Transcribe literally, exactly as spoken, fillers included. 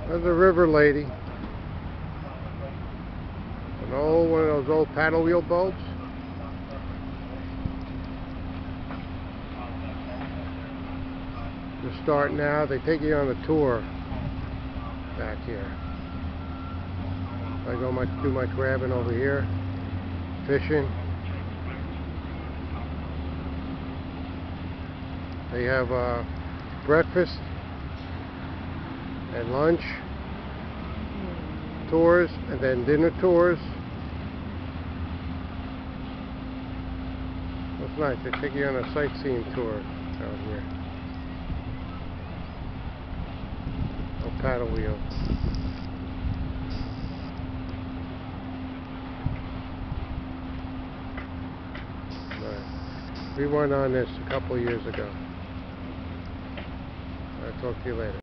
There's a river lady. An old one of those old paddle wheel boats. They're starting out. They take you on a tour back here. I go my do my crabbing over here, fishing. They have uh, breakfast and lunch tours, and then dinner tours. That's nice. They take you on a sightseeing tour out here. A paddle wheel. Nice. We went on this a couple years ago. I'll talk to you later.